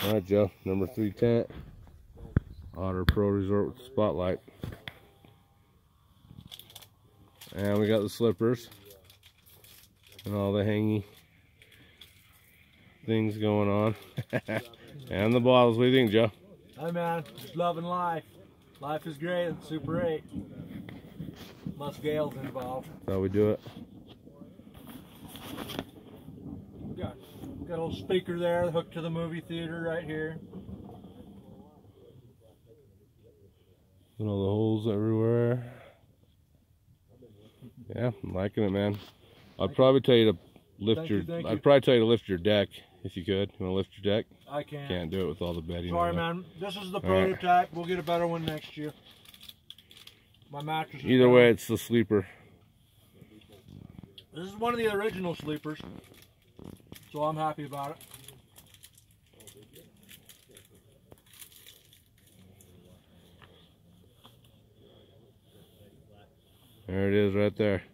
All right, Joe, number 3 tent, Otter Pro Resort with the spotlight. And we got the slippers and all the hangy things going on. And the bottles. What do you think, Joe? Hey man, just loving life. Life is great at Super 8. Unless Gail's involved. That's how we do it. Got a little speaker there hooked to the movie theater right here. And all the holes everywhere. Yeah, I'm liking it, man. I'd probably tell you to lift I'd probably tell you to lift your deck if you could. You want to lift your deck? I can't. Can't do it with all the bedding. Sorry, man. This is the prototype. Right. We'll get a better one next year. My mattress. Either way, it's the sleeper. This is one of the original sleepers, so I'm happy about it. There it is right there.